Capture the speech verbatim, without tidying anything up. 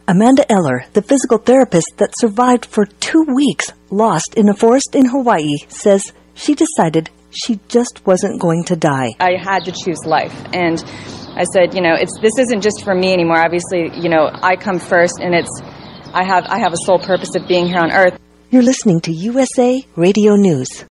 Amanda Eller, the physical therapist that survived for two weeks lost in a forest in Hawaii, says she decided she just wasn't going to die. I had to choose life, and I said, you know, it's this isn't just for me anymore. Obviously, you know, I come first, and it's I have I have a sole purpose of being here on Earth. You're listening to U S A Radio News.